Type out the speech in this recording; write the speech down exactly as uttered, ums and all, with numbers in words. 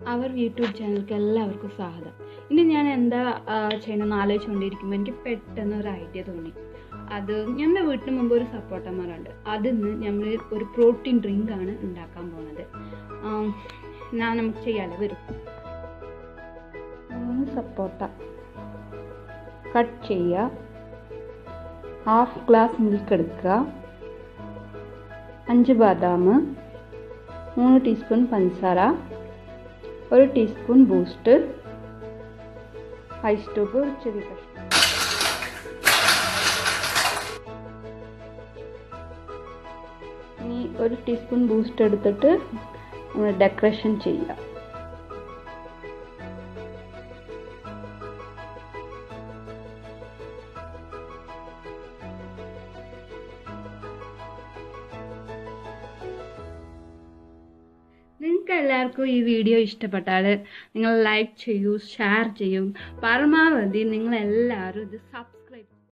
അവർ YouTube ചാനലിലേക്ക് എല്ലാവർക്കും സ്വാഗതം. ഇനി ഞാൻ എന്താ ചെയ്യണമെന്ന് ആലോചിച്ചുകൊണ്ടിരിക്കുമ്പോൾ എനിക്ക് പെട്ടെന്ന് ഒരു ഐഡിയ തോന്നി. അത് ഞങ്ങളുടെ വീട്ടിന് മുമ്പ് ഒരു സപ്പോട്ടമരമുണ്ട്. അതിൽ നിന്ന് നമ്മൾ ഒരു പ്രോട്ടീൻ ഡ്രിങ്ക് ആണ് ഉണ്ടാക്കാൻ പോകുന്നത്. ഞാൻ നമുക്ക് ചെയ്യാമല്ലോ. വരും മൂന്ന് സപ്പോട്ട കട്ട് ചെയ്യുക, ഹാഫ് ഗ്ലാസ് മിൽക്ക് എടുക്കുക, അഞ്ച് ബാദാം, മൂന്ന് ടീസ്പൂൺ പഞ്ചസാര, ഒരു ടീസ്പൂൺ ബൂസ്റ്റ്, ഐസ് ക്യൂബ് ഒരു ചെറിയ കഷ്ണം. ഇനി ഒരു ടീസ്പൂൺ ബൂസ്റ്റ് എടുത്തിട്ട് നമ്മൾ ഡെക്കറേഷൻ ചെയ്യുക. നിങ്ങൾക്ക് എല്ലാവർക്കും ഈ വീഡിയോ ഇഷ്ടപ്പെട്ടാൽ നിങ്ങൾ ലൈക്ക് ചെയ്യൂ, ഷെയർ ചെയ്യൂ. പരമാവധി നിങ്ങളെല്ലാവരും ഇത് സബ്സ്ക്രൈബ്